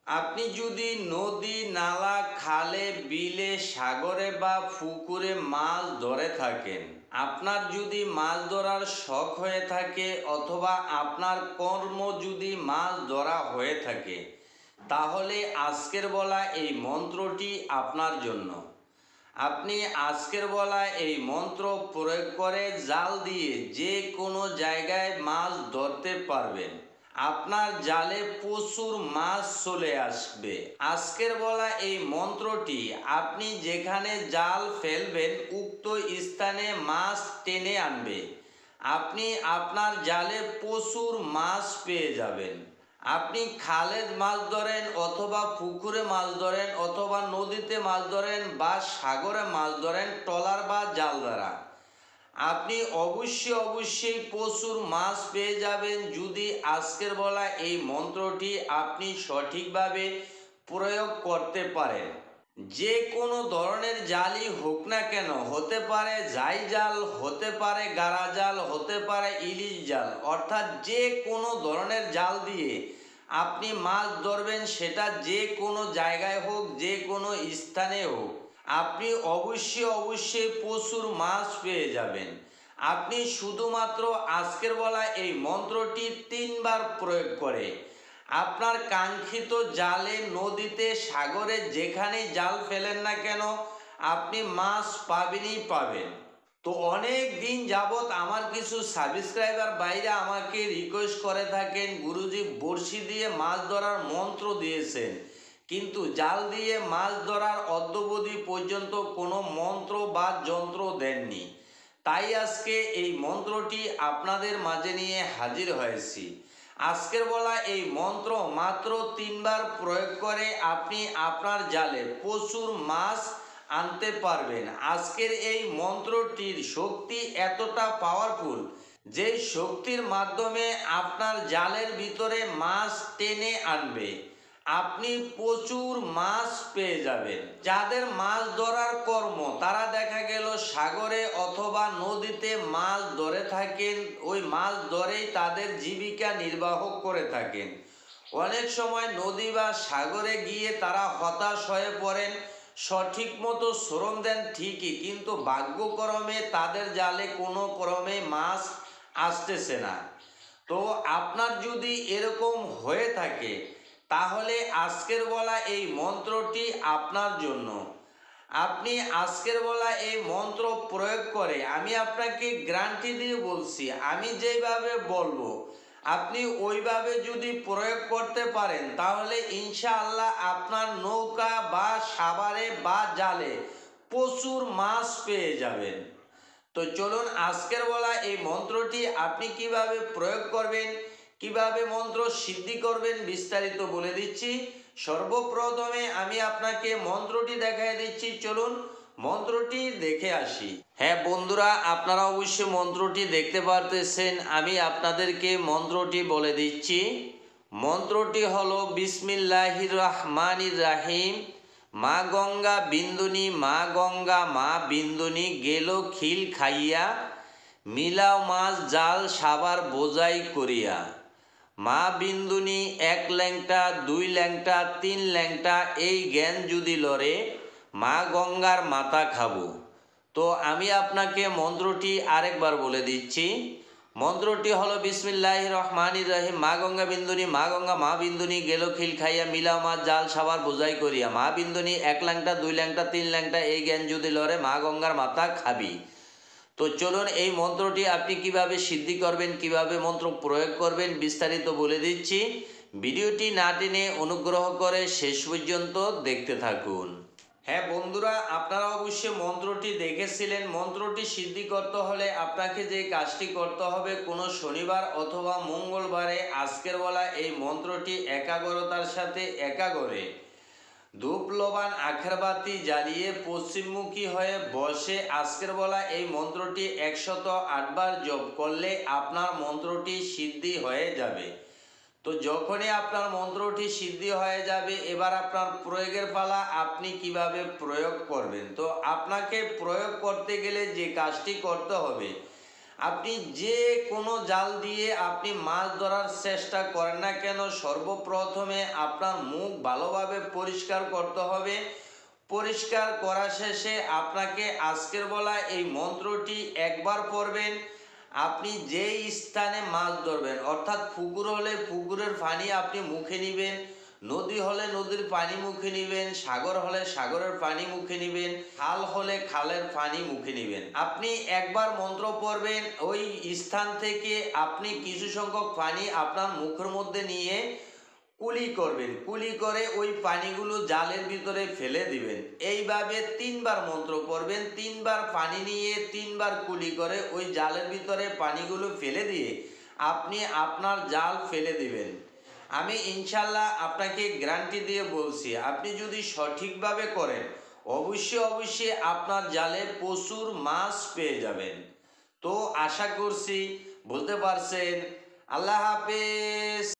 আপনি যদি নদী, নালা, খালে, বিলে, সাগরে বা পুকুরে মাছ ধরে থাকেন, আপনার যদি মাছ ধরার শখ হয়ে থাকে অথবা আপনার কর্ম যদি মাছ ধরা হয়ে থাকে, তাহলে আজকের বলা এই মন্ত্রটি আপনার জন্য। আপনি আজকের বলা এই মন্ত্র প্রয়োগ করে জাল দিয়ে যে কোনো জায়গায় মাছ ধরতে পারবেন। আপনার জালে প্রচুর মাছ চলে আসবে। আজকের বলা এই মন্ত্রটি আপনি যেখানে জাল ফেলবেন উক্ত স্থানে মাছ টেনে আনবে। আপনি আপনার জালে প্রচুর মাছ পেয়ে যাবেন। আপনি খালে মাছ ধরেন অথবা পুকুরে মাছ ধরেন অথবা নদীতে মাছ ধরেন বা সাগরে মাছ ধরেন ট্রলার বা জাল দ্বারা, আপনি অবশ্যই প্রচুর মাছ পেয়ে যাবেন যদি আজকের বলা এই মন্ত্রটি আপনি সঠিকভাবে প্রয়োগ করতে পারেন। যে কোনো ধরনের জালই হোক না কেন, হতে পারে জাই জাল, হতে পারে গাড়া জাল, হতে পারে ইলিশ জাল, অর্থাৎ যে কোনো ধরনের জাল দিয়ে আপনি মাছ ধরবেন, সেটা যে কোনো জায়গায় হোক, যে কোনো স্থানে হোক, আপনি অবশ্যই প্রচুর মাছ পেয়ে যাবেন। আপনি শুধুমাত্র আজকের বলা এই মন্ত্রটি 3বার প্রয়োগ করে আপনার কাঙ্ক্ষিত জালে, নদীতে, সাগরে যেখানে জাল ফেলেন না কেন, আপনি মাছ পাবেনই পাবেন। তো অনেক দিন যাবৎ আমার কিছু সাবস্ক্রাইবার বাইরে আমাকে রিকোয়েস্ট করে থাকেন, গুরুজি বড়শি দিয়ে মাছ ধরার মন্ত্র দিয়েছেন, কিন্তু জাল দিয়ে মাছ ধরার অদ্যাবধি পর্যন্ত কোনো মন্ত্র বা যন্ত্র দেননি। তাই আজকে এই মন্ত্রটি আপনাদের মাঝে নিয়ে হাজির হয়েছি। আজকের বলা এই মন্ত্র মাত্র 3বার প্রয়োগ করে আপনি আপনার জালে প্রচুর মাছ আনতে পারবেন। আজকের এই মন্ত্রটির শক্তি এতটা পাওয়ারফুল, যে শক্তির মাধ্যমে আপনার জালের ভিতরে মাছ টেনে আনবে। আপনি প্রচুর মাছ পেয়ে যাবেন। যাদের মাছ ধরার কর্ম, তারা দেখা গেল সাগরে অথবা নদীতে মাছ ধরে থাকেন, ওই মাছ ধরেই তাদের জীবিকা নির্বাহ করে থাকেন। অনেক সময় নদী বা সাগরে গিয়ে তারা হতাশ হয়ে পড়েন, সঠিক মতো শ্রম দেন ঠিকই, কিন্তু ভাগ্যক্রমে তাদের জালে কোনো ক্রমে মাছ আসতেছে না। তো আপনার যদি এরকম হয়ে থাকে, তাহলে আজকের বলা এই মন্ত্রটি আপনার জন্য। আপনি আজকের বলা এই মন্ত্র প্রয়োগ করে, আমি আপনাকে গ্যারান্টি দিয়ে বলছি, আমি যেভাবে বলবো আপনি ওইভাবে যদি প্রয়োগ করতে পারেন, তাহলে ইনশাআল্লাহ আপনার নৌকা বা সাবারে বা জালে প্রচুর মাছ পেয়ে যাবেন। তো চলুন আজকের বলা এই মন্ত্রটি আপনি কিভাবে প্রয়োগ করবেন, কিভাবে মন্ত্র সিদ্ধি করবেন বিস্তারিত বলে দিচ্ছি। সর্বপ্রথমে আমি আপনাকে মন্ত্রটি দেখাই দিচ্ছি, চলুন মন্ত্রটি দেখে আসি। হ্যাঁ বন্ধুরা, আপনারা অবশ্যই মন্ত্রটি দেখতে পারতেছেন। আমি আপনাদেরকে মন্ত্রটি বলে দিচ্ছি। মন্ত্রটি হলো বিসমিল্লাহির রহমানির রাহিম। মা গঙ্গা বিন্দুনি, মা গঙ্গা মা বিন্দুনি, গেল খিল খাইয়া, মিলাও মাছ জাল সাবার বোঝাই করিয়া। মা বিন্দুনি 1 ল্যাংটা 2 ল্যাংটা 3 ল্যাংটা, এই জ্ঞান যদি লড়ে, মা গঙ্গার মাথা খাবো। তো আমি আপনাকে মন্ত্রটি আরেকবার বলে দিচ্ছি। মন্ত্রটি হলো বিসমিল্লাহির রহমানির রহিম। মা গঙ্গা বিন্দুনি, মা গঙ্গা মা বিন্দুনি, গেল খিল খাইয়া, মিলাও মাছ জাল সাবার বোঝাই করিয়া। মা বিন্দুনি 1 ল্যাংটা 2 ল্যাংটা 3 ল্যাংটা, এই জ্ঞান যদি লড়ে, মা গঙ্গার মাথা খাবি। তো চলুন এই মন্ত্রটি আপনি কিভাবে সিদ্ধি করবেন, কিভাবে মন্ত্র প্রয়োগ করবেন বিস্তারিত বলে দিচ্ছি। ভিডিওটি না টেনে অনুগ্রহ করে শেষ পর্যন্ত দেখতে থাকুন। হ্যাঁ বন্ধুরা, আপনারা অবশ্যই মন্ত্রটি দেখেছিলেন। মন্ত্রটি সিদ্ধি করতে হলে আপনাকে যে কাজটি করতে হবে, কোনো শনিবার অথবা মঙ্গলবারে আজকের বেলা এই মন্ত্রটি একাগ্রতার সাথে একাগ্রে ধূপ লবান আখেরবাতি জ্বালিয়ে পশ্চিমমুখী হয়ে বসে আজকের বেলা এই মন্ত্রটি 108 বার জপ করলে আপনার মন্ত্রটি সিদ্ধি হয়ে যাবে। তো যখনই আপনার মন্ত্রটি সিদ্ধি হয়ে যাবে, এবার আপনার প্রয়োগের পালা। আপনি কিভাবে প্রয়োগ করবেন? তো আপনাকে প্রয়োগ করতে গেলে যে কাজটি করতে হবে, আপনি যে কোনো জাল দিয়ে আপনি মাছ ধরার চেষ্টা করেন না কেন, সর্বপ্রথমে আপনার মুখ ভালোভাবে পরিষ্কার করতে হবে। পরিষ্কার করা শেষে আপনাকে আজকের বলা এই মন্ত্রটি একবার পড়বেন। আপনি যেই স্থানে মাছ ধরবেন, অর্থাৎ পুকুর হলে পুকুরের পানি আপনি মুখে নেবেন, নদী হলে নদীর পানি মুখে নেবেন, সাগর হলে সাগরের পানি মুখে নেবেন, খাল হলে খালের পানি মুখে নেবেন। আপনি একবার মন্ত্র পড়বেন, ওই স্থান থেকে আপনি কিছু সংখ্যক পানি আপনার মুখের মধ্যে নিয়ে কুলি করবেন, কুলি করে ওই পানিগুলো জালের ভিতরে ফেলে দিবেন। এইভাবে 3বার মন্ত্র পড়বেন, 3বার পানি নিয়ে 3বার কুলি করে ওই জালের ভিতরে পানিগুলো ফেলে দিয়ে আপনি আপনার জাল ফেলে দিবেন। আমি ইনশাল্লাহ আপনাকে গ্যারান্টি দিয়ে বলছি, আপনি যদি সঠিকভাবে করেন অবশ্যই আপনার জালে প্রচুর মাছ পেয়ে যাবেন। তো আশা করছি বলতে পারছেন। আল্লাহ হাফেজ।